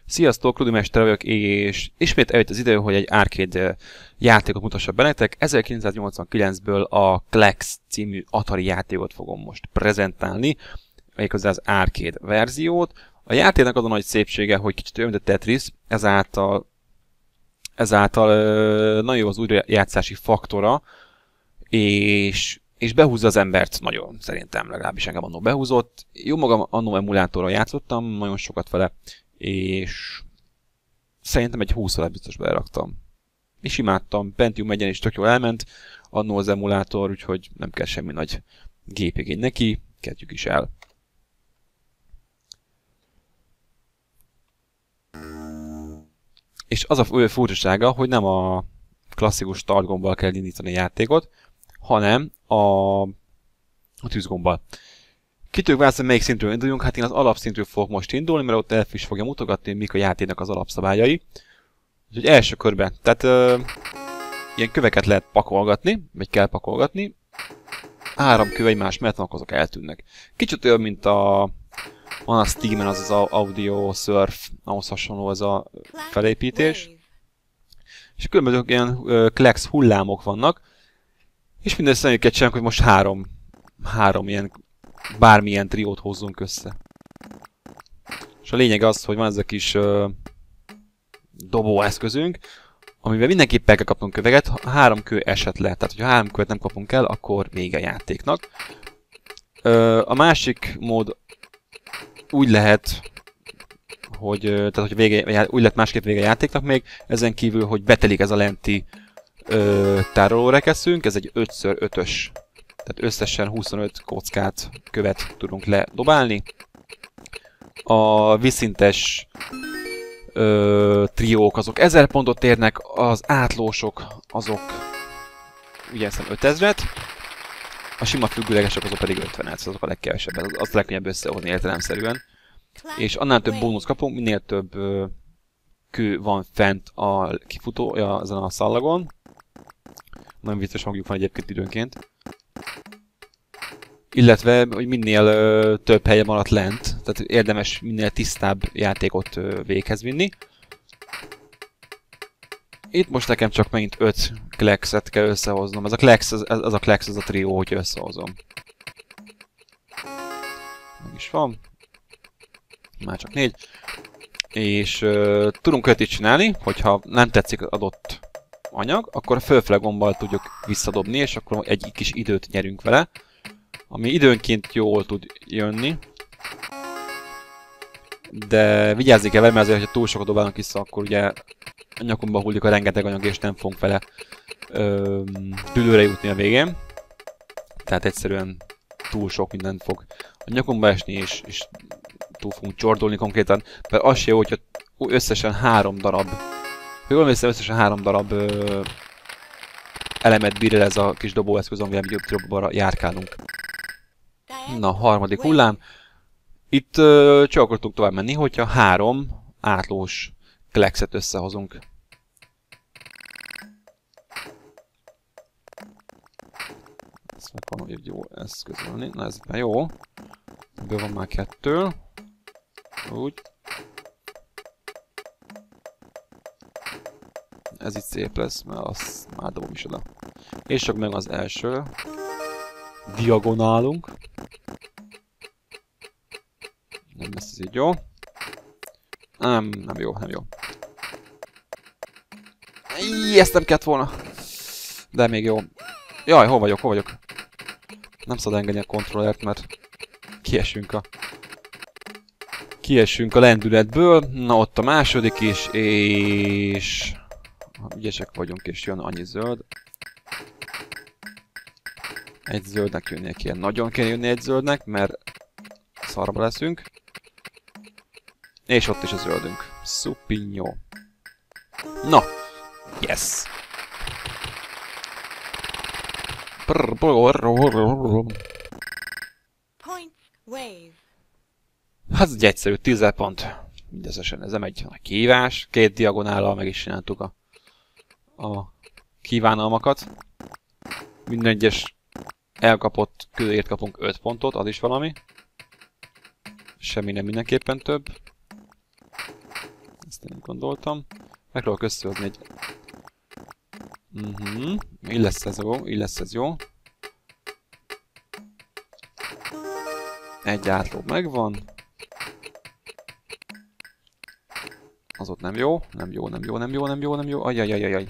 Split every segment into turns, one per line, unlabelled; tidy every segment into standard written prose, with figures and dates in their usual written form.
Sziasztok, Rudimester vagyok, és ismét eljött az idő, hogy egy arcade játékot mutassak be nektek. 1989-ből a Klex című Atari játékot fogom most prezentálni, méghozzá az arcade verziót. A játéknak az a nagy szépsége, hogy kicsit olyan, mint a Tetris, ezáltal nagyon jó az újrajátszási faktora, és behúzza az embert nagyon, szerintem legalábbis engem annó behúzott. Jó magam annó emulátorral játszottam, nagyon sokat vele, és szerintem egy 20 órát biztos beleraktam. És imádtam, Pentium 1-en is tök jól elment annó az emulátor, úgyhogy nem kell semmi nagy gépigény neki, kezdjük is el. És az a furcsasága, hogy nem a klasszikus start gombbal kell indítani a játékot, hanem a tűzgombbal. Ki tudjuk választani, melyik szintről induljunk? Hát én az alapszintről fogok most indulni, mert ott Elf is fogja mutogatni, mik a játéknak az alapszabályai. Úgyhogy első körben. Tehát ilyen köveket lehet pakolgatni, vagy kell pakolgatni. 3 kő egymás mellett vannak, azok eltűnnek. Kicsit olyan, mint van a Steam-en az Audio Surf, ahhoz hasonló az a felépítés. És különböző ilyen Klex hullámok vannak. És mindössze őket csinálunk, hogy most három ilyen bármilyen triót hozzunk össze. És a lényeg az, hogy van ez a kis dobóeszközünk, amivel mindenképpen kell kapnunk köveket, 3 kő eset le. Tehát, hogyha 3 követ nem kapunk el, akkor vége a játéknak. A másik mód úgy lehet, hogy úgy lett másképp vége a játéknak még, ezen kívül, hogy betelik ez a lenti tárolórekeszünk, ez egy 5x5-ös, tehát összesen 25 kockát, követ tudunk ledobálni. A vízszintes triók azok 1000 pontot érnek, az átlósok azok ugye hiszem 5000-et, a sima függőlegesek azok pedig 50-et, azok a legkevesebb, az a legkönnyebb összehozni értelemszerűen. És annál több bónusz kapunk, minél több kő van fent a kifutója ezen a szallagon. Nagyon vicces hangjuk van egyébként időnként. Illetve, hogy minél több helye maradt lent, tehát érdemes minél tisztább játékot véghez vinni. Itt most nekem csak megint 5 Klexet kell összehoznom. Ez a Klex, ez a trió, hogy összehozom. Meg is van. Már csak 4. És tudunk olyat is csinálni, hogyha nem tetszik az adott anyag, akkor a fölfele gombbal tudjuk visszadobni, és akkor egy kis időt nyerünk vele. Ami időnként jól tud jönni. De vigyázni kell vele, mert azért, ha túl sokat dobálnak vissza, akkor ugye a nyakunkba hullik a rengeteg anyag, és nem fogunk vele dűlőre jutni a végén. Tehát egyszerűen túl sok mindent fog a nyakunkba esni, és túl fogunk csordulni konkrétan. Mert az se jó, hogyha összesen 3 darab, ha jól emlékszem, összesen 3 darab elemet bír el ez a kis dobóeszköz, amivel jobban járkálunk. Na, harmadik hullám. Itt csak akkor tudunk tovább menni, hogyha 3 átlós Klexet összehozunk. Ezt meg van egy jó eszközölni. Na, ez már jó. Ebből van már 2. Úgy. Ez itt szép lesz, mert azt már dobom is oda. És csak meg az első. Diagonálunk. Nem lesz ez így jó. Nem jó. Ezt nem kellett volna. De még jó. Jaj, hol vagyok? Nem szabad engedni a kontrollert, mert kiesünk a lendületből. Na, ott a második is, és ügyesek vagyunk, és jön annyi zöld. Egy zöldnek jönnie kéne. Nagyon kell jönni egy zöldnek, mert szarba leszünk. És ott is a zöldünk. Szupinyó. Na! Yes! Hát ez egy egyszerű 10 pont. Mindezesen ez nem egy kihívás. 2 diagonállal meg is csináltuk a kívánalmakat. Minden egyes elkapott kőért kapunk 5 pontot, az is valami. Semmi nem mindenképpen több. Ezt én gondoltam. Megpróbálok összehozni egy... Így lesz ez jó, így lesz ez jó. Egy átló megvan. Az ott nem jó, nem jó, nem jó, nem jó, nem jó, nem jó. Ajjajajajaj.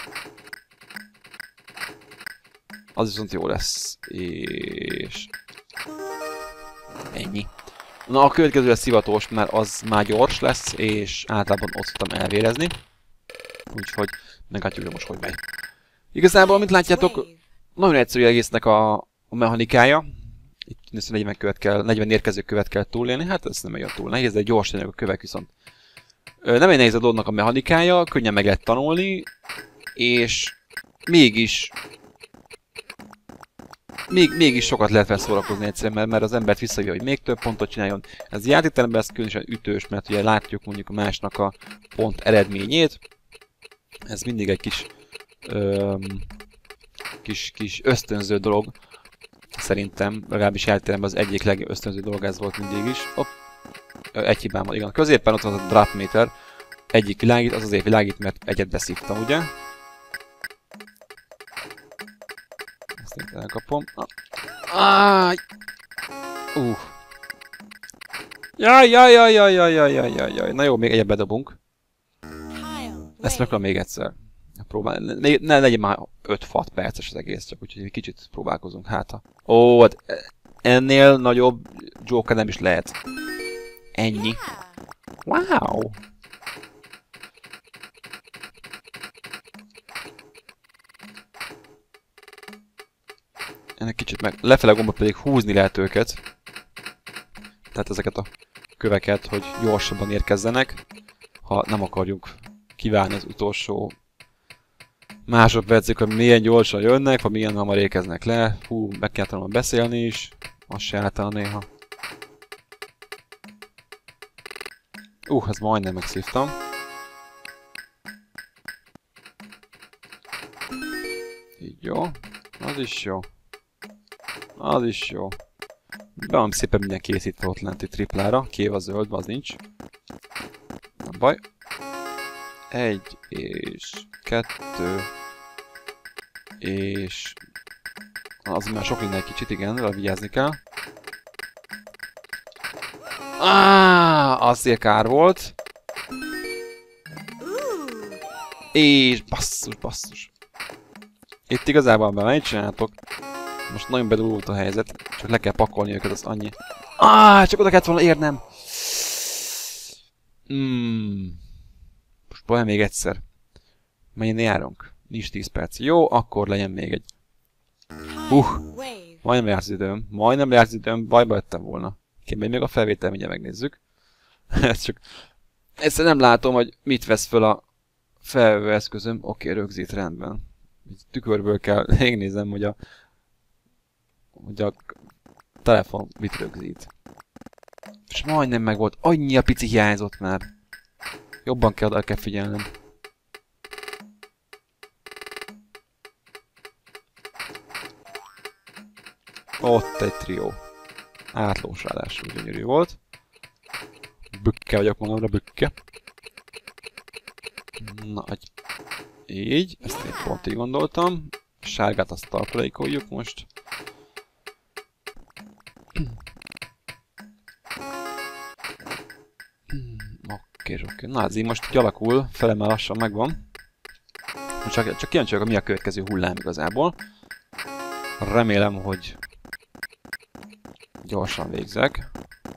Az viszont jó lesz. És... ennyi. Na, a következő lesz szivatós, mert az már gyors lesz, és általában ott szoktam elvérezni. Úgyhogy meglátjuk, most hogy megy. Igazából, mint látjátok, nagyon egyszerű egésznek a mechanikája. Itt 40 követ kell, 40 érkező követ kell túlélni, hát ez nem olyan túl nehéz, de gyors tényleg a kövek viszont. Nem egy nehéz a dolognak a mechanikája, könnyen meg lehet tanulni, és mégis sokat lehet vele szórakozni egyszerűen, mert az embert visszahívja, hogy még több pontot csináljon. Ez játéktelenben ez különösen ütős, mert ugye látjuk mondjuk a másnak a pont eredményét. Ez mindig egy kis ösztönző dolog. Szerintem, legalábbis játéktelenben az egyik legösztönző dolog ez volt mindig is. Hopp. Egy hibám van, igen. Középen ott van a drop meter. Egyik világít, az azért világít, mert egyet beszívtam, ugye? Ezt itt elkapom. Jaj. Na jó, még egyet bedobunk. Ezt megpróbálom még egyszer. Ne legyen már 5-6 perces az egész, csak úgyhogy egy kicsit próbálkozunk hátra. Ó, hát ennél nagyobb Joker nem is lehet. Ennyi. Wow! Ennek kicsit meg lefele gomba pedig húzni lehet őket. Tehát ezeket a köveket, hogy gyorsabban érkezzenek. Ha nem akarjuk kiválni az utolsó másodpercig, hogy milyen gyorsan jönnek, vagy milyen hamar érkeznek le. Hú, meg kell tanulni beszélni is. Az se által néha. Ez majdnem megszívtam. Így jó. Az is jó. Az is jó. Be van szépen minden készítve ott lenti triplára. Kivéve a zöld, az nincs. Nem baj. 1 és 2 és... az már sok minden egy kicsit, igen, vele vigyázni kell. Azért kár volt. És basszus. Itt igazából mit csináltok? Most nagyon bedurult a helyzet. Csak le kell pakolni őket, az annyi. Csak oda kellett volna érnem. Most próbálj még egyszer. Mennyien járunk? Nincs 10 perc. Jó, akkor legyen még egy. Majdnem lejárt az időm. Bajba jöttem volna. Képen még a felvétel, mindjárt megnézzük. Ezt csak... egyszerűen nem látom, hogy mit vesz föl a felvevő eszközöm. Oké, rögzít, rendben. Tükörből kell megnézem, hogy a telefon mit rögzít. És majdnem meg volt. Annyi a pici hiányzott már. Jobban kell figyelnem. Ott egy trió. Átlós ráadásul gyönyörű volt. Bükke vagyok magamra, bükke. Na, így. Ezt én pont így gondoltam. Sárgát azt tartalékoljuk most. Oké. Na, ez így most így alakul. Fele már lassan megvan. Csak kíváncsi vagyok, mi a következő hullám igazából. Remélem, hogy gyorsan végzek.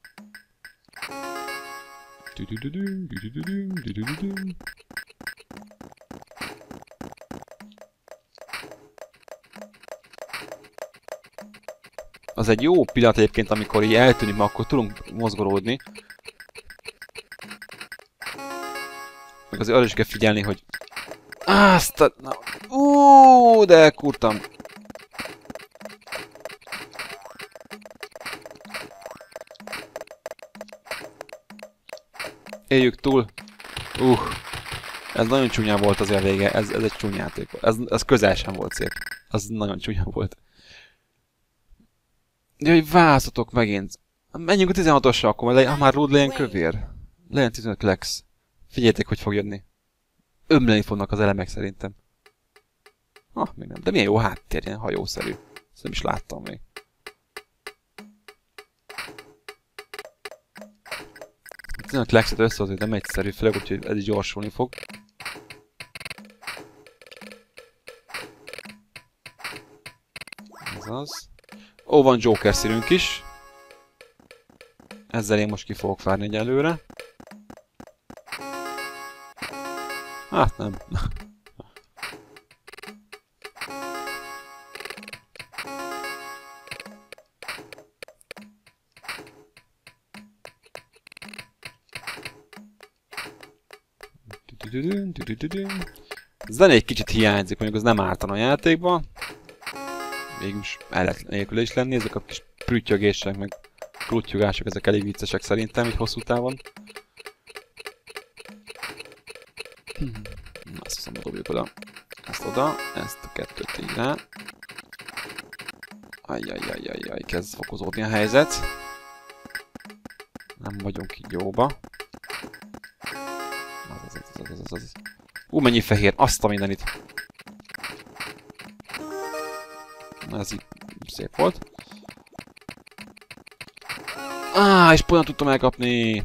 Az egy jó pillanat egyébként, amikor így eltűnik, mert akkor tudunk mozgolódni. Meg azért arra is kell figyelni, hogy... de elkurtam. Éljük túl. Ez nagyon csúnya volt az a vége. Ez egy csúnya játék. Ez közel sem volt szép. Az nagyon csúnya volt. De hogy választotok megint. Menjünk a 16-osra akkor, mert már rúd legyen kövér. Legyen 15 lex. Figyeljétek, hogy fog jönni. Ömleni fognak az elemek szerintem. Még nem. De milyen jó háttér, ilyen hajószerű. Ezt nem is láttam még. A Klexet összehozni nem egyszerű, főleg úgyhogy ez is gyorsulni fog. Ez az. Ó, van Joker színünk is. Ezzel én most ki fogok várni egyelőre. Hát nem. Zene egy kicsit hiányzik, mondjuk az nem ártana a játékban. Végülis el lehet nélkül is lenni, ezek a kis prüttyögések, meg kluttyogások, ezek elég viccesek szerintem, így hosszú távon. Azt hiszem, dobjuk oda. Ezt oda, ezt a kettőt így rá. Ajjajjajjajjaj, kezd fokozódni a helyzet. Nem vagyunk így jóba. Az. Mennyi fehér, azt a mindenit. Ez így szép volt. És pont tudtam elkapni.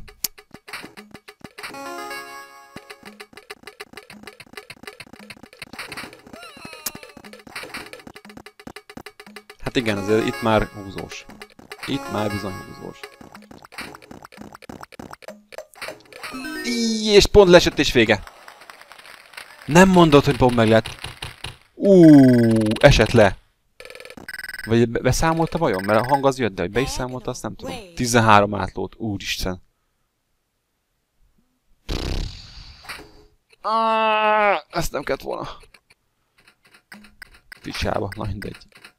Hát igen, azért itt már húzós. Itt már bizony húzós. És pont lesett és vége. Nem mondod, hogy pont meg lett. Esett le. Vagy beszámolta vajon? Mert a hang az jött, de hogy be is számolta, azt nem tudom. 13 átlót. Úristen. Ezt nem kellett volna. Picsába, na mindegy.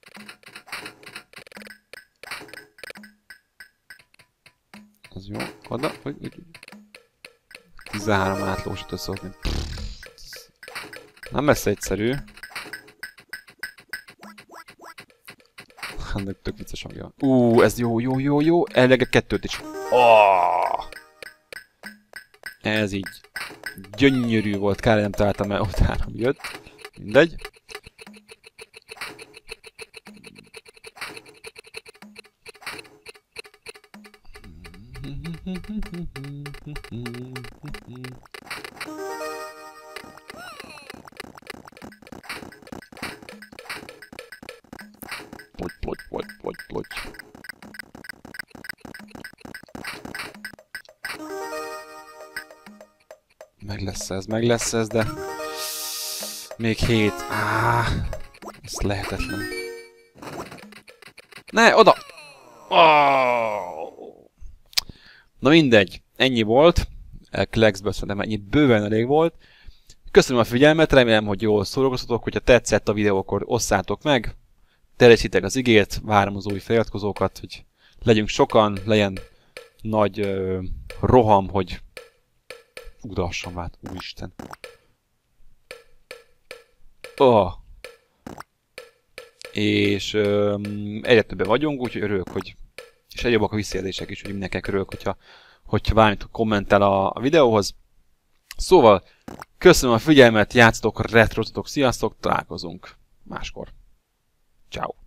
Az jó. Oda. 13 átlósot összehozni. Nem lesz egyszerű. Ennek tök vicces hangja. Ez jó. Ellegek kettőt is. Ez így gyönyörű volt. Kár, nem találtam el, ott 3 jött. Mindegy. Plotty. Meg lesz ez, de... Még 7. Ez lehetetlen. Ne, oda! Na mindegy, ennyi volt. Klexből szerintem ennyi bőven elég volt. Köszönöm a figyelmet, remélem, hogy jól szórakoztatok, hogyha tetszett a videó, akkor osszátok meg. Terjesszitek az igét, várom az új feliratkozókat, hogy legyünk sokan, legyen nagy roham, hogy ugrasson vált, úristen. És egyre többen vagyunk, úgyhogy örülök, hogy... És egyre jobbak a visszajelzések is, hogy mindenkinek örülök, hogyha bármit kommentel a videóhoz. Szóval, köszönöm a figyelmet, játszatok, retrozatok, sziasztok, találkozunk máskor. Ciao.